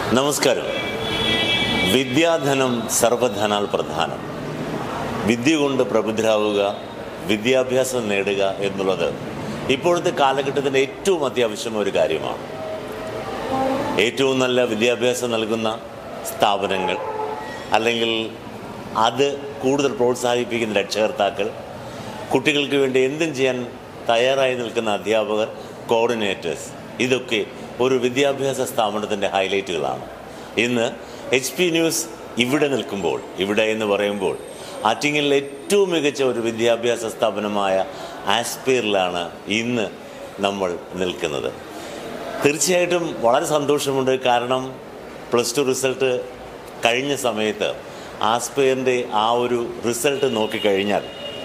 നമസ്കാരം. വിദ്യാധനം സർവധനാൽ പ്രധാനം. വിദ്യ കൊണ്ട് പ്രബുദ്ധരാവുക, വിദ്യാഭ്യാസം നേടുക എന്നുള്ളത് ഇപ്പോഴത്തെ കാലഘട്ടത്തിൻ്റെ ഏറ്റവും അത്യാവശ്യമായ ഒരു കാര്യമാണ്. ഏറ്റവും നല്ല വിദ്യാഭ്യാസം നൽകുന്ന സ്ഥാപനങ്ങൾ, അല്ലെങ്കിൽ അത് കൂടുതൽ പ്രോത്സാഹിപ്പിക്കുന്ന രക്ഷകർത്താക്കൾ, കുട്ടികൾക്ക് വേണ്ടി എന്തും ചെയ്യാൻ തയ്യാറായി നിൽക്കുന്ന അധ്യാപകർ, കോർഡിനേറ്റേഴ്സ്, ഇതൊക്കെ ഒരു വിദ്യാഭ്യാസ സ്ഥാപനത്തിൻ്റെ ഹൈലൈറ്റുകളാണ്. ഇന്ന് HP ന്യൂസ് ഇവിടെ നിൽക്കുമ്പോൾ, ഇവിടെ എന്ന് പറയുമ്പോൾ ആറ്റിങ്ങലിലെ ഏറ്റവും മികച്ച ഒരു വിദ്യാഭ്യാസ സ്ഥാപനമായ ആസ്പെയറിലാണ് ഇന്ന് നമ്മൾ നിൽക്കുന്നത്. തീർച്ചയായിട്ടും വളരെ സന്തോഷമുണ്ട്. കാരണം +2 റിസൾട്ട് കഴിഞ്ഞ സമയത്ത് ആസ്പെയറിൻ്റെ ആ ഒരു റിസൾട്ട് നോക്കിക്കഴിഞ്ഞാൽ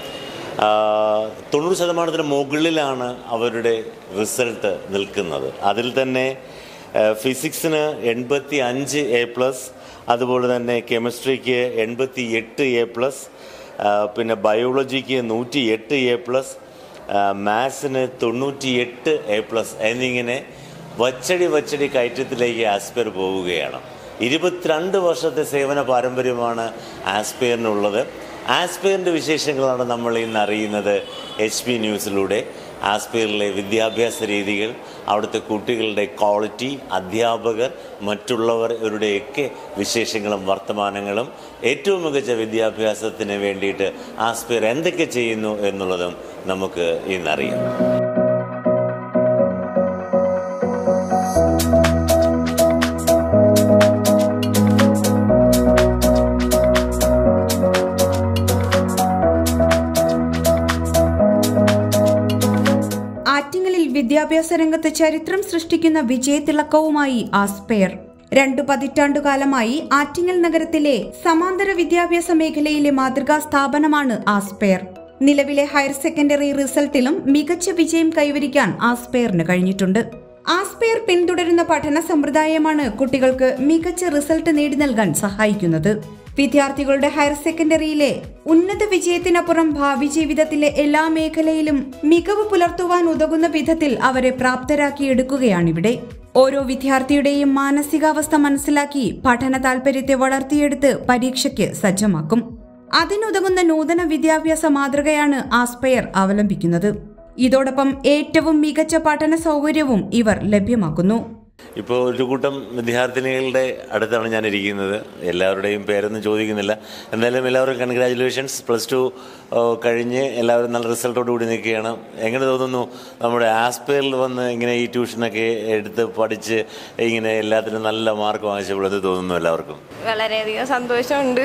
90% മുകളിലാണ് അവരുടെ റിസൾട്ട് നിൽക്കുന്നത്. അതിൽ തന്നെ ഫിസിക്സിന് 85A+, അതുപോലെ തന്നെ കെമിസ്ട്രിക്ക് 88A+, പിന്നെ ബയോളജിക്ക് 108A+, മാത്സിന് 98A+, എന്നിങ്ങനെ വച്ചടി കയറ്റത്തിലേക്ക് ആസ്പെയർ പോവുകയാണ്. 22 വർഷത്തെ സേവന പാരമ്പര്യമാണ് ആസ്പെയറിനുള്ളത്. ആസ്പെയറിൻ്റെ വിശേഷങ്ങളാണ് നമ്മൾ ഇന്ന് അറിയുന്നത് HP ന്യൂസിലൂടെ. ആസ്പെയറിലെ വിദ്യാഭ്യാസ രീതികൾ, അവിടുത്തെ കുട്ടികളുടെ ക്വാളിറ്റി, അധ്യാപകർ, മറ്റുള്ളവരുടെയൊക്കെ വിശേഷങ്ങളും വർത്തമാനങ്ങളും, ഏറ്റവും മികച്ച വിദ്യാഭ്യാസത്തിന് വേണ്ടിയിട്ട് ആസ്പെയർ എന്തൊക്കെ ചെയ്യുന്നു എന്നുള്ളതും നമുക്ക് ഇന്നറിയാം. ആറ്റിങ്ങലിൽ വിദ്യാഭ്യാസ രംഗത്ത് ചരിത്രം സൃഷ്ടിക്കുന്ന വിജയത്തിളക്കവുമായി ആസ്പെയർ. 2 പതിറ്റാണ്ടുകാലമായി ആറ്റിങ്ങൽ നഗരത്തിലെ സമാന്തര വിദ്യാഭ്യാസ മേഖലയിലെ മാതൃകാ സ്ഥാപനമാണ് ആസ്പെയർ. നിലവിലെ ഹയർ സെക്കൻഡറി റിസൾട്ടിലും മികച്ച വിജയം കൈവരിക്കാൻ ആസ്പെയറിന് കഴിഞ്ഞിട്ടുണ്ട്. ആസ്പെയർ പിന്തുടരുന്ന പഠന സമ്പ്രദായമാണ് കുട്ടികൾക്ക് മികച്ച റിസൾട്ട് നേടി നൽകാൻ സഹായിക്കുന്നത്. വിദ്യാർത്ഥികളുടെ ഹയർ സെക്കൻഡറിയിലെ ഉന്നത വിജയത്തിനപ്പുറം ഭാവി ജീവിതത്തിലെ എല്ലാ മേഖലയിലും മികവ് പുലർത്തുവാൻ ഉതകുന്ന വിധത്തിൽ അവരെ പ്രാപ്തരാക്കിയെടുക്കുകയാണിവിടെ. ഓരോ വിദ്യാർത്ഥിയുടെയും മാനസികാവസ്ഥ മനസ്സിലാക്കി പഠന താൽപര്യത്തെ വളർത്തിയെടുത്ത് പരീക്ഷയ്ക്ക് സജ്ജമാക്കും. അതിനുതകുന്ന നൂതന വിദ്യാഭ്യാസ മാതൃകയാണ് ആസ്പെയർ അവലംബിക്കുന്നത്. ഇതോടൊപ്പം ഏറ്റവും മികച്ച പഠന സൗകര്യവും ഇവർ ലഭ്യമാക്കുന്നു. ഇപ്പോൾ ഒരു കൂട്ടം വിദ്യാർത്ഥിനികളുടെ അടുത്താണ് ഞാൻ ഇരിക്കുന്നത്. എല്ലാവരുടെയും പേരൊന്നും ചോദിക്കുന്നില്ല. എന്തായാലും എല്ലാവർക്കും കൺഗ്രാജുലേഷൻസ്. +2 കഴിഞ്ഞ് എല്ലാവരും നല്ല റിസൾട്ടോടുകൂടി നിൽക്കുകയാണ്. എങ്ങനെ തോന്നുന്നു നമ്മുടെ ആസ്പെയറിൽ വന്ന് ഇങ്ങനെ ഈ ട്യൂഷനൊക്കെ എടുത്ത് പഠിച്ച് ഇങ്ങനെ എല്ലാത്തിനും നല്ല മാർക്ക് വാങ്ങിച്ചപ്പോൾ എന്ത് തോന്നുന്നു എല്ലാവർക്കും? വളരെയധികം സന്തോഷമുണ്ട്.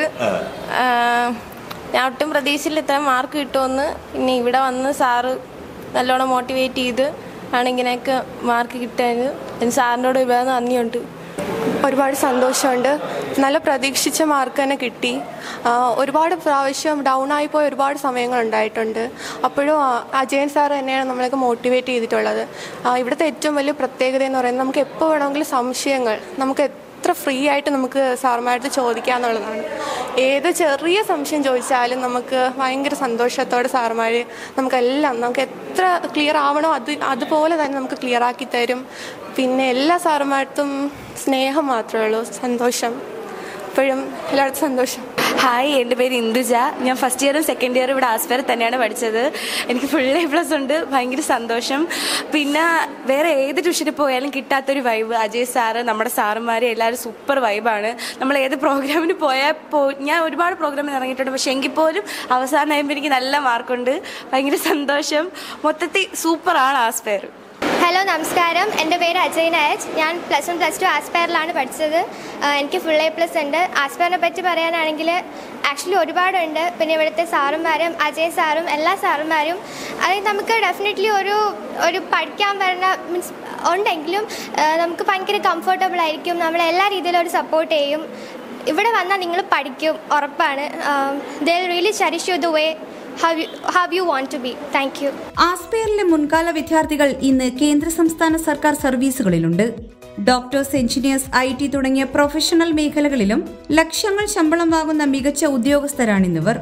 ഞാൻ ഒട്ടും പ്രതീക്ഷയിൽ ഇത്ര മാർക്ക് കിട്ടുമെന്ന്. പിന്നെ ഇവിടെ വന്ന് സാറ് നല്ലോണം മോട്ടിവേറ്റ് ചെയ്ത് ആണ് ഇങ്ങനെയൊക്കെ മാർക്ക് കിട്ടാൻ. സാറിനോട് ഒരുപാട് നന്ദിയുണ്ട്. ഒരുപാട് സന്തോഷമുണ്ട്. നല്ല പ്രതീക്ഷിച്ച മാർക്ക് തന്നെ കിട്ടി. ഒരുപാട് പ്രാവശ്യം ഡൗൺ ആയിപ്പോയ ഒരുപാട് സമയങ്ങൾ ഉണ്ടായിട്ടുണ്ട്. അപ്പോഴും അജയൻ സാർ തന്നെയാണ് നമ്മളെയൊക്കെ മോട്ടിവേറ്റ് ചെയ്തിട്ടുള്ളത്. ഇവിടുത്തെ ഏറ്റവും വലിയ പ്രത്യേകത എന്ന് പറയുന്നത് നമുക്ക് എപ്പോൾ വേണമെങ്കിലും സംശയങ്ങൾ നമുക്ക് എത്ര ഫ്രീ ആയിട്ട് നമുക്ക് സാറുമായിട്ട് ചോദിക്കാന്നുള്ളതാണ്. ഏത് ചെറിയ സംശയം ചോദിച്ചാലും നമുക്ക് ഭയങ്കര സന്തോഷത്തോടെ സാറുമാർ നമുക്ക് എത്ര ക്ലിയർ ആവണോ അതുപോലെ തന്നെ നമുക്ക് ക്ലിയർ ആക്കി തരും. പിന്നെ എല്ലാ സാറുമായിട്ടും സ്നേഹം മാത്രമേ ഉള്ളൂ. സന്തോഷം, എപ്പോഴും എല്ലായിടത്തും സന്തോഷം. ഹായ്, എൻ്റെ പേര് ഇന്ദുജ. ഞാൻ ഫസ്റ്റ് ഇയറും സെക്കൻഡ് ഇയറും ഇവിടെ ആസ്പെയർ തന്നെയാണ് പഠിച്ചത്. എനിക്ക് ഫുൾ A+ ഉണ്ട്. ഭയങ്കര സന്തോഷം. പിന്നെ വേറെ ഏത് ട്യൂഷനിൽ പോയാലും കിട്ടാത്തൊരു വൈബ്. അജയ് സാറ്, നമ്മുടെ സാറുമാർ എല്ലാവരും സൂപ്പർ വൈബാണ്. നമ്മൾ ഏത് പ്രോഗ്രാമിന് ഞാൻ ഒരുപാട് പ്രോഗ്രാമിന് ഇറങ്ങിയിട്ടുണ്ട്. പക്ഷേ എങ്കിൽ പോലും അവസാനമായപ്പോൾ എനിക്ക് നല്ല മാർക്കുണ്ട്. ഭയങ്കര സന്തോഷം. മൊത്തത്തിൽ സൂപ്പറാണ് ആസ്പെയർ. ഹലോ, നമസ്കാരം. എൻ്റെ പേര് അജയ് നായർ. ഞാൻ +1 +2 ആസ്പെയറിലാണ് പഠിച്ചത്. എനിക്ക് ഫുൾ A+ ഉണ്ട്. ആസ്പെയറിനെ പറ്റി പറയാനാണെങ്കിൽ ആക്ച്വലി ഒരുപാടുണ്ട്. പിന്നെ ഇവിടുത്തെ സാറുമാരും അജയ് സാറും എല്ലാ സാറുമാരും അതായത് നമുക്ക് ഡെഫിനറ്റ്ലി ഒരു പഠിക്കാൻ വരുന്ന മീൻസ് ഉണ്ടെങ്കിലും നമുക്ക് ഭയങ്കര കംഫർട്ടബിൾ ആയിരിക്കും. നമ്മളെല്ലാ രീതിയിലും ഒരു സപ്പോർട്ട് ചെയ്യും. ഇവിടെ വന്നാൽ നിങ്ങൾ പഠിക്കും, ഉറപ്പാണ്. They really cherish you the way how you want to be. Thank you. ആസ്പെയറിലെ മുൻകാല വിദ്യാർത്ഥികൾ ഇന്ന് കേന്ദ്ര സംസ്ഥാന സർക്കാർ സർവീസുകളിലുണ്ട്. ഡോക്ടേഴ്സ്, എഞ്ചിനീയേഴ്സ്, IT തുടങ്ങിയ പ്രൊഫഷണൽ മേഖലകളിലും ലക്ഷങ്ങൾ ശമ്പളം വാങ്ങുന്ന മികച്ച ഉദ്യോഗസ്ഥരാണിന്നിവർ.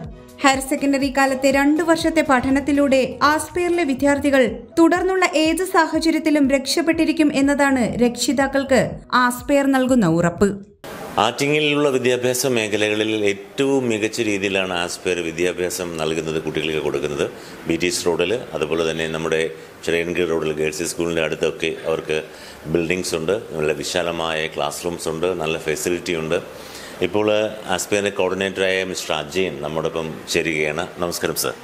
ഹയർ സെക്കൻഡറി കാലത്തെ 2 വർഷത്തെ പഠനത്തിലൂടെ ആസ്പെയറിലെ വിദ്യാർത്ഥികൾ തുടർന്നുള്ള ഏത് സാഹചര്യത്തിലും രക്ഷപ്പെട്ടിരിക്കും എന്നതാണ് രക്ഷിതാക്കൾക്ക് ആസ്പെയർ നൽകുന്ന ഉറപ്പ്. ആറ്റിങ്ങിലുള്ള വിദ്യാഭ്യാസ മേഖലകളിൽ ഏറ്റവും മികച്ച രീതിയിലാണ് ആസ്പെയർ വിദ്യാഭ്യാസം നൽകുന്നത്, കുട്ടികൾക്ക് കൊടുക്കുന്നത്. BTS റോഡിൽ, അതുപോലെ തന്നെ നമ്മുടെ ചിറയൻകീഴ് റോഡിൽ ഗേൾസ് സ്കൂളിൻ്റെ അടുത്തൊക്കെ അവർക്ക് ബിൽഡിങ്സ് ഉണ്ട്, നല്ല വിശാലമായ ക്ലാസ് റൂംസ് ഉണ്ട്, നല്ല ഫെസിലിറ്റി ഉണ്ട്. ഇപ്പോൾ ആസ്പെയറിൻ്റെ കോർഡിനേറ്ററായ മിസ്റ്റർ അജയൻ നമ്മോടൊപ്പം ചേരുകയാണ്. നമസ്കാരം സർ.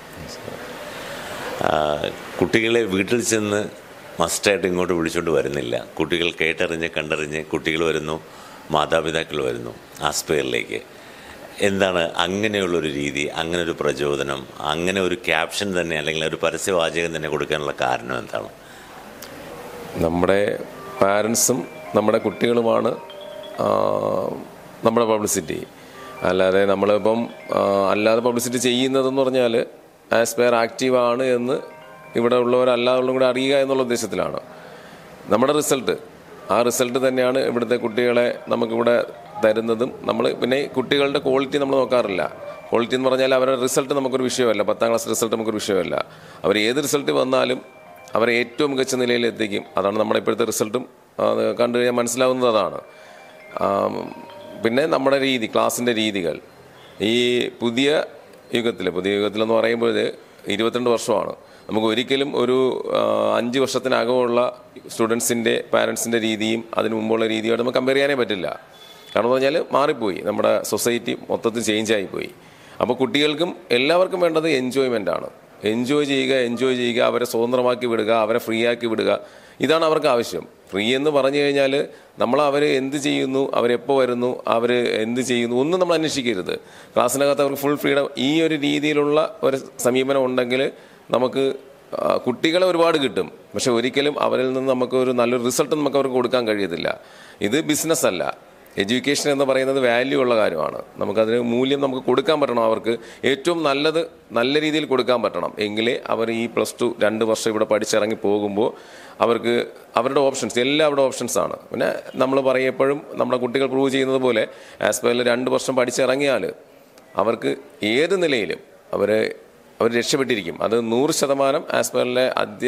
കുട്ടികളെ വീട്ടിൽ ചെന്ന് മസ്റ്റായിട്ട് ഇങ്ങോട്ട് വിളിച്ചുകൊണ്ട് വരുന്നില്ല. കുട്ടികൾ കേട്ടറിഞ്ഞ് കണ്ടറിഞ്ഞ് കുട്ടികൾ വരുന്നു, മാതാപിതാക്കൾ വരുന്നു ആസ്പെയറിലേക്ക്. എന്താണ് അങ്ങനെയുള്ളൊരു രീതി, അങ്ങനെ ഒരു പ്രചോദനം, അങ്ങനെ ഒരു ക്യാപ്ഷൻ തന്നെ അല്ലെങ്കിൽ ഒരു പരസ്യവാചകം തന്നെ കൊടുക്കാനുള്ള കാരണം എന്താണ്? നമ്മുടെ പാരൻസും നമ്മുടെ കുട്ടികളുമാണ് നമ്മുടെ പബ്ലിസിറ്റി. അല്ലാതെ നമ്മളിപ്പം അല്ലാതെ പബ്ലിസിറ്റി ചെയ്യുന്നതെന്ന് പറഞ്ഞാൽ ആസ്പെയർ ആക്റ്റീവാണ് എന്ന് ഇവിടെ ഉള്ളവരല്ലാതുള്ളതും കൂടെ അറിയുക എന്നുള്ള ഉദ്ദേശത്തിലാണ്. നമ്മുടെ ആ റിസൾട്ട് തന്നെയാണ് ഇവിടുത്തെ കുട്ടികളെ നമുക്കിവിടെ തരുന്നതും. നമ്മൾ പിന്നെ കുട്ടികളുടെ ക്വാളിറ്റി നമ്മൾ നോക്കാറില്ല. ക്വാളിറ്റി എന്ന് പറഞ്ഞാൽ അവരുടെ റിസൾട്ട് നമുക്കൊരു വിഷയമല്ല. 10ാം ക്ലാസ് റിസൾട്ട് നമുക്കൊരു വിഷയമല്ല. അവർ ഏത് റിസൾട്ട് വന്നാലും അവരെ ഏറ്റവും മികച്ച നിലയിൽ എത്തിക്കും. അതാണ് നമ്മുടെ ഇപ്പോഴത്തെ റിസൾട്ടും കണ്ടു കഴിഞ്ഞാൽ മനസ്സിലാവുന്നത് അതാണ്. പിന്നെ നമ്മുടെ ക്ലാസ്സിൻ്റെ രീതികൾ ഈ പുതിയ യുഗത്തിലെന്ന് പറയുമ്പോൾ 22 വർഷമാണ്. നമുക്ക് ഒരിക്കലും ഒരു 5 വർഷത്തിനകമുള്ള സ്റ്റുഡൻസിൻ്റെ പാരൻസിൻ്റെ രീതിയും അതിന് മുമ്പുള്ള രീതിയുമായിട്ട് നമുക്ക് കമ്പയർ ചെയ്യാനേ പറ്റില്ല. കാരണം എന്ന് പറഞ്ഞാൽ മാറിപ്പോയി, നമ്മുടെ സൊസൈറ്റി മൊത്തത്തിൽ ചേഞ്ചായിപ്പോയി. അപ്പോൾ കുട്ടികൾക്കും എല്ലാവർക്കും വേണ്ടത് എൻജോയ്മെൻ്റാണ്. എൻജോയ് ചെയ്യുക, അവരെ സ്വതന്ത്രമാക്കി വിടുക, അവരെ ഫ്രീ ആക്കി വിടുക. ഇതാണ് അവർക്ക് ആവശ്യം. ഫ്രീ എന്ന് പറഞ്ഞു കഴിഞ്ഞാൽ അവർ എന്ത് ചെയ്യുന്നു, അവരെപ്പോൾ വരുന്നു, അവർ എന്ത് ചെയ്യുന്നു ഒന്നും നമ്മൾ അന്വേഷിക്കരുത്. ക്ലാസ്സിനകത്ത് അവർക്ക് ഫുൾ ഫ്രീഡം. ഈ ഒരു രീതിയിലുള്ള ഒരു സമീപനം ഉണ്ടെങ്കിൽ നമുക്ക് കുട്ടികളെ ഒരുപാട് കിട്ടും. പക്ഷെ ഒരിക്കലും അവരിൽ നിന്ന് നമുക്ക് ഒരു നല്ലൊരു റിസൾട്ട് നമുക്ക് അവർക്ക് കൊടുക്കാൻ കഴിയത്തില്ല. ഇത് ബിസിനസ് അല്ല. എഡ്യൂക്കേഷൻ എന്ന് പറയുന്നത് വാല്യൂ ഉള്ള കാര്യമാണ്. നമുക്കതിന് മൂല്യം നമുക്ക് കൊടുക്കാൻ പറ്റണം. അവർക്ക് ഏറ്റവും നല്ല രീതിയിൽ കൊടുക്കാൻ പറ്റണം. എങ്കിലേ അവർ ഈ +2 2 വർഷം ഇവിടെ പഠിച്ചിറങ്ങി പോകുമ്പോൾ അവർക്ക് അവരുടെ ഓപ്ഷൻസ് എല്ലാവരുടെ ഓപ്ഷൻസാണ്. പിന്നെ നമ്മൾ എപ്പോഴും നമ്മുടെ കുട്ടികൾ പ്രൂവ് ചെയ്യുന്നത് പോലെ ആസ്പെയറിൽ 2 വർഷം പഠിച്ചിറങ്ങിയാൽ അവർക്ക് ഏത് നിലയിലും അവർ രക്ഷപ്പെട്ടിരിക്കും. അത് 100% ആസ്പെയറിലെ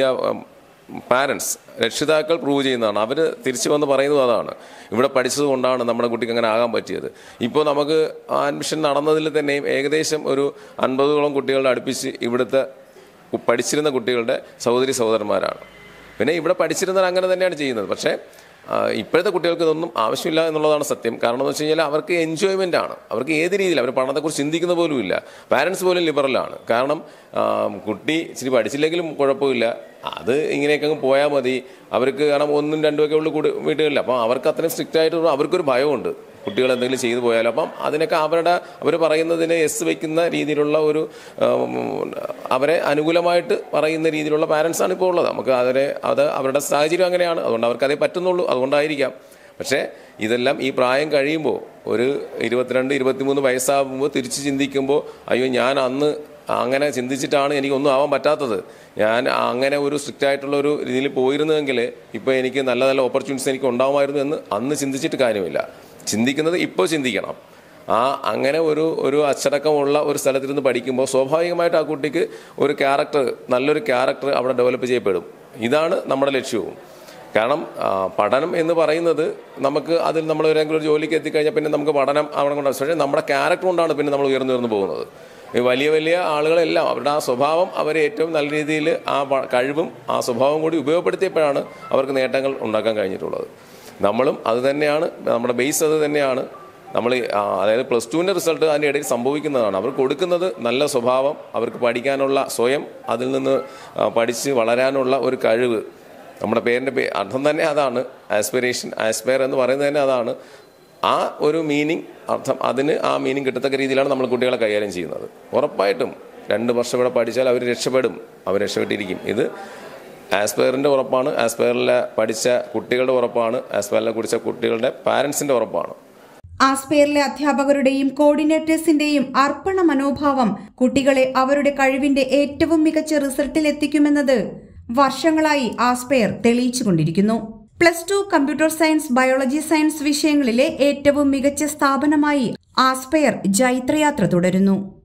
പാരൻസ്, രക്ഷിതാക്കൾ പ്രൂവ് ചെയ്യുന്നതാണ്. അവർ തിരിച്ചു വന്ന് പറയുന്നത് അതാണ്. ഇവിടെ പഠിച്ചത് കൊണ്ടാണ് നമ്മുടെ കുട്ടിക്ക് അങ്ങനെ ആകാൻ പറ്റിയത്. ഇപ്പോൾ നമുക്ക് അഡ്മിഷൻ നടന്നതിൽ തന്നെയും ഏകദേശം ഒരു 50ഓളം കുട്ടികളുടെ അടുപ്പിച്ച് ഇവിടുത്തെ പഠിച്ചിരുന്ന കുട്ടികളുടെ സഹോദരന്മാരാണ്. പിന്നെ ഇവിടെ പഠിച്ചിരുന്നവർ അങ്ങനെ തന്നെയാണ് ചെയ്യുന്നത്. പക്ഷേ ഇപ്പോഴത്തെ കുട്ടികൾക്ക് ഇതൊന്നും ആവശ്യമില്ല എന്നുള്ളതാണ് സത്യം. കാരണം എന്ന് വെച്ച് കഴിഞ്ഞാൽ അവർക്ക് എൻജോയ്മെൻ്റ് ആണ്. അവർക്ക് ഏത് രീതിയിൽ അവർ പഠനത്തെക്കുറിച്ച് ചിന്തിക്കുന്ന പോലും ഇല്ല. പാരൻസ് പോലും ലിബറലാണ്. കാരണം കുട്ടി ഇച്ചിരി പഠിച്ചില്ലെങ്കിലും കുഴപ്പമില്ല, അത് ഇങ്ങനെയൊക്കെ അങ്ങ് പോയാൽ മതി. അവർക്ക് കാരണം 1ഉം 2ഉം ഒക്കെ ഉള്ളു വീട്ടുകളില്ല. അപ്പം അവർക്ക് അത്രയും സ്ട്രിക്റ്റ് ആയിട്ട് അവർക്കൊരു ഭയമുണ്ട് കുട്ടികൾ എന്തെങ്കിലും ചെയ്തു പോയാലും. അപ്പം അതിനൊക്കെ അവർ പറയുന്നതിന് എസ് വയ്ക്കുന്ന രീതിയിലുള്ള ഒരു അവരെ അനുകൂലമായിട്ട് പറയുന്ന രീതിയിലുള്ള പാരൻസാണ് ഇപ്പോൾ ഉള്ളത്. നമുക്ക് അത് അവരുടെ സാഹചര്യം അങ്ങനെയാണ്. അതുകൊണ്ട് അവർക്ക് അതേ പറ്റുന്നുള്ളൂ. അതുകൊണ്ടായിരിക്കാം. പക്ഷേ ഇതെല്ലാം ഈ പ്രായം കഴിയുമ്പോൾ ഒരു 22, 23 വയസ്സാകുമ്പോൾ തിരിച്ച് ചിന്തിക്കുമ്പോൾ അയ്യോ ഞാൻ അന്ന് അങ്ങനെ ചിന്തിച്ചിട്ടാണ് എനിക്കൊന്നും ആവാൻ പറ്റാത്തത്, ഞാൻ അങ്ങനെ ഒരു സ്ട്രിക്റ്റ് ആയിട്ടുള്ള ഒരു രീതിയിൽ പോയിരുന്നെങ്കിൽ ഇപ്പോൾ എനിക്ക് നല്ല നല്ല ഓപ്പർച്യൂണിറ്റീസ് എനിക്ക് ഉണ്ടാവുമായിരുന്നു എന്ന് അന്ന് ചിന്തിച്ചിട്ട് കാര്യമില്ല. ചിന്തിക്കുന്നത് ഇപ്പോൾ ചിന്തിക്കണം. അങ്ങനെ ഒരു അച്ചടക്കമുള്ള ഒരു സ്ഥലത്തിരുന്ന് പഠിക്കുമ്പോൾ സ്വാഭാവികമായിട്ട് ആ കുട്ടിക്ക് നല്ലൊരു ക്യാരക്ടർ അവിടെ ഡെവലപ്പ് ചെയ്യപ്പെടും. ഇതാണ് നമ്മുടെ ലക്ഷ്യവും. കാരണം പഠനം എന്ന് പറയുന്നത് നമുക്ക് അതിൽ നമ്മൾ ഏതെങ്കിലും ഒരു ജോലിക്ക് എത്തിക്കഴിഞ്ഞാൽ പിന്നെ നമുക്ക് പഠനം അവിടെ കൊണ്ടാണ്. പക്ഷേ നമ്മുടെ ക്യാരക്ടർ കൊണ്ടാണ് പിന്നെ നമ്മൾ ഉയർന്നു പോകുന്നത്. വലിയ ആളുകളെല്ലാം അവരുടെ ആ സ്വഭാവം അവരെ ഏറ്റവും നല്ല രീതിയിൽ ആ കഴിവും ആ സ്വഭാവം കൂടി ഉപയോഗപ്പെടുത്തിയപ്പോഴാണ് അവർക്ക് നേട്ടങ്ങൾ ഉണ്ടാക്കാൻ കഴിഞ്ഞിട്ടുള്ളത്. നമ്മളും അത് തന്നെയാണ്, നമ്മുടെ ബേസ് അത് തന്നെയാണ്. അതായത് +2ൻ്റെ റിസൾട്ട് അതിൻ്റെ ഇടയിൽ സംഭവിക്കുന്നതാണ്. അവർ കൊടുക്കുന്നത് നല്ല സ്വഭാവം, അവർക്ക് പഠിക്കാനുള്ള സ്വയം അതിൽ നിന്ന് പഠിച്ച് വളരാനുള്ള ഒരു കഴിവ്. നമ്മുടെ പേരിൻ്റെ അർത്ഥം തന്നെ അതാണ്. ആസ്പയർ എന്ന് പറയുന്നത് തന്നെ അതാണ്. ആ ഒരു മീനിങ് അർത്ഥം ആ മീനിങ് കിട്ടത്തക്ക രീതിയിലാണ് നമ്മൾ കുട്ടികളെ കൈകാര്യം ചെയ്യുന്നത്. ഉറപ്പായിട്ടും 2 വർഷം ഇവിടെ പഠിച്ചാൽ അവർ രക്ഷപ്പെട്ടിരിക്കും. ഇത് ആസ്പയറിൻ്റെ ഉറപ്പാണ്, ആസ്പയറിലെ പഠിച്ച കുട്ടികളുടെ ഉറപ്പാണ്, ആസ്പയറിലെ കുടിച്ച കുട്ടികളുടെ പാരൻസിൻ്റെ ഉറപ്പാണ്. ആസ്പെയറിലെ അധ്യാപകരുടെയും കോർഡിനേറ്റേഴ്സിന്റെയും അർപ്പണ മനോഭാവം കുട്ടികളെ അവരുടെ കഴിവിന്റെ ഏറ്റവും മികച്ച റിസൾട്ടിൽ എത്തിക്കുമെന്നത് വർഷങ്ങളായി ആസ്പെയർ തെളിയിച്ചുകൊണ്ടിരിക്കുന്നു. +2 കമ്പ്യൂട്ടർ സയൻസ്, ബയോളജി സയൻസ് വിഷയങ്ങളിലെ ഏറ്റവും മികച്ച സ്ഥാപനമായി ആസ്പെയർ ജൈത്രയാത്ര തുടരുന്നു.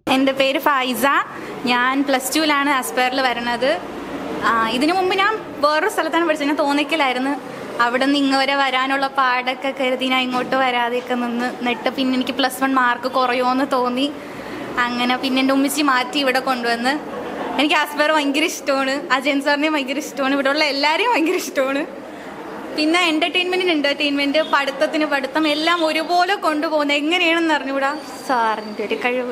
എൻ്റെ പേര് ഫൈസ. ഞാൻ +2 ആസ്പയറിൽ വരുന്നത്. ഇതിനു മുമ്പ് ഞാൻ വേറൊരു സ്ഥലത്താണ് പഠിച്ചത്. ഞാൻ തോന്നിക്കലായിരുന്നു. അവിടെ നിന്ന് ഇങ്ങ് വരെ വരാനുള്ള പാടൊക്കെ കരുതി ഞാൻ ഇങ്ങോട്ട് വരാതെയൊക്കെ നിന്നിട്ട് പിന്നെ എനിക്ക് +1 മാർക്ക് കുറയുമെന്ന് തോന്നി. അങ്ങനെ പിന്നെ എൻ്റെ ഉമ്മച്ചി മാറ്റി ഇവിടെ കൊണ്ടുവന്ന്. എനിക്ക് ആസ്പയർ ഭയങ്കര ഇഷ്ടമാണ്. അജയൻ സാറിനെയും ഭയങ്കര ഇഷ്ടമാണ്. ഇവിടെയുള്ള എല്ലാവരെയും ഭയങ്കര ഇഷ്ടമാണ്. പിന്നെ എൻ്റർടൈൻമെൻറ്റ്, പഠിത്തം എല്ലാം ഒരുപോലെ കൊണ്ടുപോകുന്നത് എങ്ങനെയാണെന്ന് അറിഞ്ഞുകൂടാ. സാറിൻ്റെ ഒരു കഴിവ്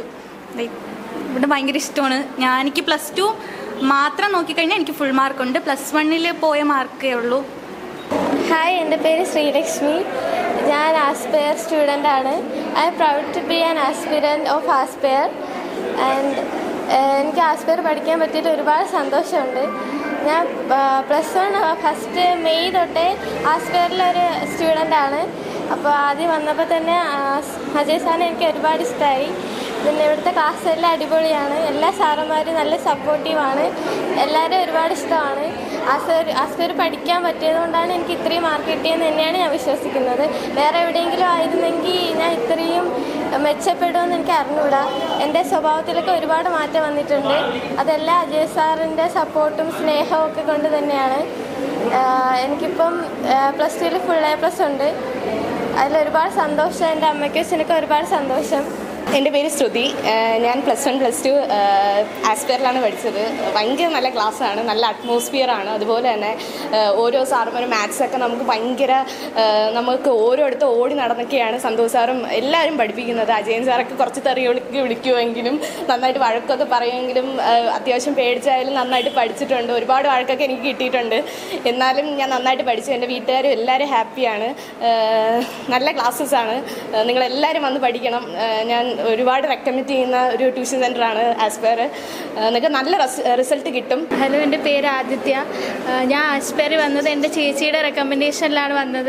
ഇവിടെ ഭയങ്കര ഇഷ്ടമാണ്. എനിക്ക് +2 മാത്രം നോക്കിക്കഴിഞ്ഞാൽ എനിക്ക് ഫുൾ മാർക്കുണ്ട്. +1 പോയ മാർക്കേ ഉള്ളൂ. ഹായ്, എൻ്റെ പേര് ശ്രീലക്ഷ്മി. ഞാൻ ആസ്പയർ സ്റ്റുഡൻ്റ് ആണ്. I am proud to be an aspirant of Aspire. And എനിക്ക് ആസ്പയർ പഠിക്കാൻ പറ്റിയിട്ട് ഒരുപാട് സന്തോഷമുണ്ട്. ഞാൻ +1 ഫസ്റ്റ് മെയ് തൊട്ടേ ആസ്പയറിലൊരു സ്റ്റുഡൻ്റ് ആണ്. അപ്പോൾ ആദ്യം വന്നപ്പോൾ തന്നെ അജയ് സാറിനെ എനിക്ക് ഒരുപാട് ഇഷ്ടമായി. പിന്നെ ഇവിടുത്തെ ക്ലാസ് എല്ലാം അടിപൊളിയാണ്. എല്ലാ സാറന്മാരും നല്ല സപ്പോർട്ടീവാണ്. എല്ലാവരും ഒരുപാട് ഇഷ്ടമാണ്. ആസ്പയർ പഠിക്കാൻ പറ്റിയത് കൊണ്ടാണ് എനിക്ക് ഇത്രയും മാർക്ക് കിട്ടിയെന്ന് തന്നെയാണ് ഞാൻ വിശ്വസിക്കുന്നത്. വേറെ എവിടെയെങ്കിലും ആയിരുന്നെങ്കിൽ ഞാൻ ഇത്രയും മെച്ചപ്പെടുമെന്ന് എനിക്ക് അറിഞ്ഞൂടാ. എൻ്റെ സ്വഭാവത്തിലൊക്കെ ഒരുപാട് മാറ്റം വന്നിട്ടുണ്ട്. അതെല്ലാം അജയ് സാറിൻ്റെ സപ്പോർട്ടും സ്നേഹവും ഒക്കെ കൊണ്ട് തന്നെയാണ്. എനിക്കിപ്പം +2 ഫുൾ A+ ഉണ്ട്. അതിലൊരുപാട് സന്തോഷം. എൻ്റെ അമ്മയ്ക്കും അച്ഛനൊക്കെ ഒരുപാട് സന്തോഷം. എൻ്റെ പേര് ശ്രുതി. ഞാൻ +1 +2 ആസ്പയറിലാണ് പഠിച്ചത്. ഭയങ്കര നല്ല ക്ലാസ്സാണ്, നല്ല അറ്റ്മോസ്ഫിയറാണ്. അതുപോലെ തന്നെ ഓരോ സാറുമാരും മാത്സൊക്കെ നമുക്ക് ഭയങ്കര നമുക്ക് ഓരോരുത്തർ ഓടി നടന്നൊക്കെയാണ് സന്തോഷ് സാറും എല്ലാവരും പഠിപ്പിക്കുന്നത്. അജയൻ സാറൊക്കെ കുറച്ച് തെറി വിളിക്കുമെങ്കിലും നന്നായിട്ട് വഴക്കൊക്കെ പറയുമെങ്കിലും അത്യാവശ്യം പേടിച്ചായാലും നന്നായിട്ട് പഠിച്ചിട്ടുണ്ട്. ഒരുപാട് വഴക്കൊക്കെ എനിക്ക് കിട്ടിയിട്ടുണ്ട്. എന്നാലും ഞാൻ നന്നായിട്ട് പഠിച്ചു. എൻ്റെ വീട്ടുകാരും എല്ലാവരും ഹാപ്പിയാണ്. നല്ല ക്ലാസ്സസാണ്. നിങ്ങളെല്ലാവരും വന്ന് പഠിക്കണം. ഞാൻ ഒരുപാട് റെക്കമെൻഡ് ചെയ്യുന്ന ഒരു ട്യൂഷൻ സെൻ്ററാണ് ആസ്പയർ. നിങ്ങൾക്ക് നല്ല റിസൾട്ട് കിട്ടും. ഹലോ, എൻ്റെ പേര് ആദിത്യ. ഞാൻ ആസ്പയർ വന്നത് എൻ്റെ ചേച്ചിയുടെ റെക്കമെൻഡേഷനിലാണ് വന്നത്.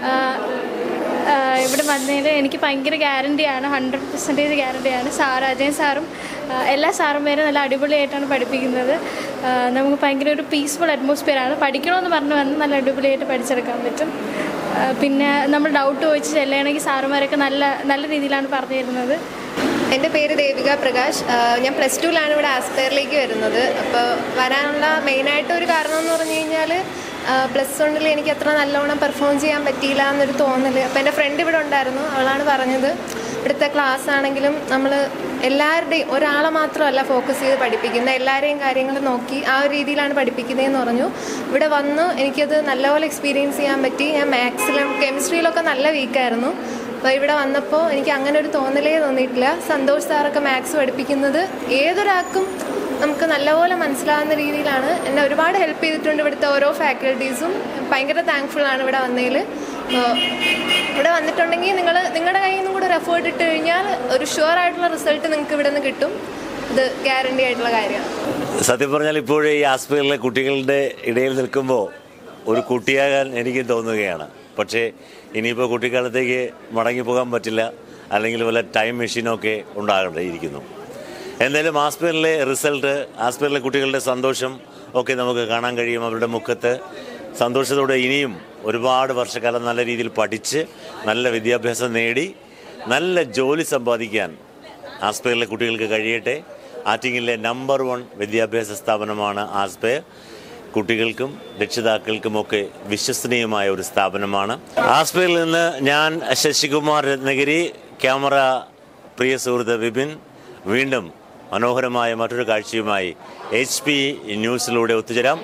ഇവിടെ വന്നതിൽ എനിക്ക് ഭയങ്കര ഗ്യാരണ്ടിയാണ്, 100% ഗ്യാരണ്ടിയാണ്. അജയൻ സാറും എല്ലാ സാറുമാരും നല്ല അടിപൊളിയായിട്ടാണ് പഠിപ്പിക്കുന്നത്. നമുക്ക് ഭയങ്കര ഒരു പീസ്ഫുൾ അറ്റ്മോസ്ഫിയറാണ്. പഠിക്കണമെന്ന് പറഞ്ഞ് വന്ന് നല്ല അടിപൊളിയായിട്ട് പഠിച്ചെടുക്കാൻ പറ്റും. പിന്നെ നമ്മൾ ഡൗട്ട് ചോദിച്ച് ചെല്ലുകയാണെങ്കിൽ സാറുമാരൊക്കെ നല്ല രീതിയിലാണ് പറഞ്ഞു തരുന്നത്. എൻ്റെ പേര് ദേവിക പ്രകാശ്. ഞാൻ +2 ഇവിടെ ആസ്പയറിലേക്ക് വരുന്നത്. അപ്പോൾ വരാനുള്ള മെയിനായിട്ടൊരു കാരണം എന്ന് പറഞ്ഞു കഴിഞ്ഞാൽ +1 എനിക്ക് അത്ര നല്ലോണം പെർഫോം ചെയ്യാൻ പറ്റിയില്ല എന്നൊരു തോന്നൽ. അപ്പോൾ എൻ്റെ ഫ്രണ്ട് ഇവിടെ ഉണ്ടായിരുന്നു. അവളാണ് പറഞ്ഞത് ഇവിടുത്തെ ക്ലാസ് ആണെങ്കിലും നമ്മൾ എല്ലാവരുടെയും ഒരാളെ മാത്രമല്ല ഫോക്കസ് ചെയ്ത് പഠിപ്പിക്കുന്നത്, എല്ലാവരെയും കാര്യങ്ങൾ നോക്കി ആ ഒരു രീതിയിലാണ് പഠിപ്പിക്കുന്നതെന്ന് പറഞ്ഞു. ഇവിടെ വന്ന് എനിക്കത് നല്ലപോലെ എക്സ്പീരിയൻസ് ചെയ്യാൻ പറ്റി. ഞാൻ മാത്സിലും കെമിസ്ട്രിയിലൊക്കെ നല്ല വീക്കായിരുന്നു. അപ്പോൾ ഇവിടെ വന്നപ്പോൾ എനിക്ക് അങ്ങനെ ഒരു തോന്നലേ തോന്നിയിട്ടില്ല. സന്തോഷ് സാറൊക്കെ മാത്സ് പഠിപ്പിക്കുന്നത് ഏതൊരാൾക്കും നമുക്ക് നല്ലപോലെ മനസ്സിലാവുന്ന രീതിയിലാണ്. എന്നെ ഒരുപാട് ഹെൽപ്പ് ചെയ്തിട്ടുണ്ട് ഇവിടുത്തെ ഓരോ ഫാക്കൽറ്റീസും. ഭയങ്കര താങ്ക്ഫുള്ളാണ് ഇവിടെ വന്നതിൽ. ഇവിടെ വന്നിട്ടുണ്ടെങ്കിൽ നിങ്ങളുടെ കയ്യിൽ നിന്നും കൂടെ ഒരു എഫേർട്ട് ഇട്ട് കഴിഞ്ഞാൽ ഒരു ഷുവർ ആയിട്ടുള്ള റിസൾട്ട് നിങ്ങൾക്ക് ഇവിടെ നിന്ന് കിട്ടും. ഇത് ഗ്യാരണ്ടി ആയിട്ടുള്ള കാര്യമാണ്. സത്യം പറഞ്ഞാൽ ഇപ്പോഴേ ഈ ആസ്പയറിലെ കുട്ടികളുടെ ഇടയിൽ നിൽക്കുമ്പോൾ ഒരു കുട്ടിയാകാൻ എനിക്ക് തോന്നുകയാണ്. പക്ഷേ ഇനിയിപ്പോൾ കുട്ടിക്കാലത്തേക്ക് മടങ്ങിപ്പോകാൻ പറ്റില്ല, അല്ലെങ്കിൽ വല്ല ടൈം മെഷീനൊക്കെ ഉണ്ടാകേണ്ടിയിരിക്കുന്നു. എന്തായാലും ആസ്പയറിലെ റിസൾട്ട്, ആസ്പയറിലെ കുട്ടികളുടെ സന്തോഷം ഒക്കെ നമുക്ക് കാണാൻ കഴിയും. അവരുടെ മുഖത്ത് സന്തോഷത്തോടെ ഇനിയും ഒരുപാട് വർഷക്കാലം നല്ല രീതിയിൽ പഠിച്ച് നല്ല വിദ്യാഭ്യാസം നേടി നല്ല ജോലി സമ്പാദിക്കാൻ ആസ്പയറിലെ കുട്ടികൾക്ക് കഴിയട്ടെ. ആറ്റിങ്ങിലെ നമ്പർ 1 വിദ്യാഭ്യാസ സ്ഥാപനമാണ് ആസ്പയർ. കുട്ടികൾക്കും രക്ഷിതാക്കൾക്കുമൊക്കെ വിശ്വസനീയമായ ഒരു സ്ഥാപനമാണ്. ആസ്പയറിൽ നിന്ന് ഞാൻ ശശികുമാർ രത്നഗിരി, ക്യാമറ പ്രിയ സുഹൃത്ത് വിപിൻ. വീണ്ടും മനോഹരമായ മറ്റൊരു കാഴ്ചയുമായി HP ന്യൂസിലൂടെ ഒത്തുചേരാം.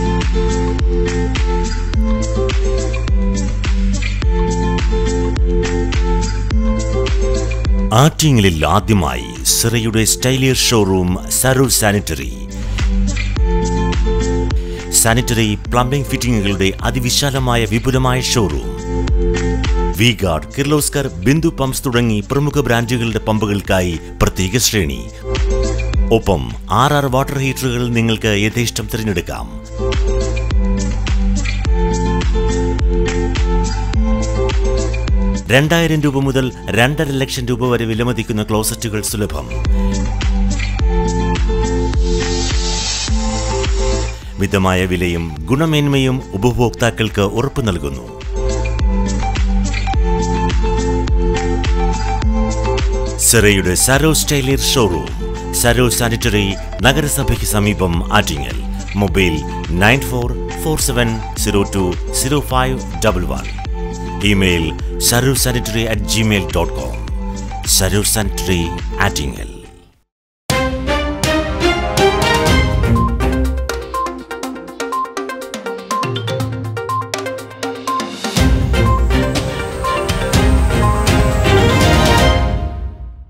ആറ്റിങ്ങലിൽ ആദ്യമായി സിറയുടെ സ്റ്റൈലിയർ ഷോറൂം സരൂർ സാനിറ്ററി പ്ലംബിംഗ് ഫിറ്റിംഗുകളുടെ അതിവിശാലമായ വിപുലമായ showroom. V-Guard, Kirloskar, Bindu pumps തുടങ്ങി പ്രമുഖ ബ്രാൻഡുകളുടെ പമ്പുകൾക്കായി പ്രത്യേക ശ്രേണി. ഒപ്പം 6 വാട്ടർ ഹീറ്ററുകൾ നിങ്ങൾക്ക് യഥേഷ്ടം തിരഞ്ഞെടുക്കാം. ₹2,000 മുതൽ ₹2,50,000 വരെ വിലമതിക്കുന്ന ക്ലോസറ്റുകൾ സുലഭം. മിതമായ വിലയും ഗുണമേന്മയും ഉപഭോക്താക്കൾക്ക് ഉറപ്പു നൽകുന്നു. സെറയുടെ സരോസ് ടൈലർ ഷോറൂം, സരോസ് സാനിറ്ററി, നഗരസഭയ്ക്ക് സമീപം, ആറ്റിങ്ങൽ. മൊബൈൽ 9447020511. Email sarosanitary@gmail.com. സരോസ് സാനിറ്ററി, ആറ്റിങ്ങൽ.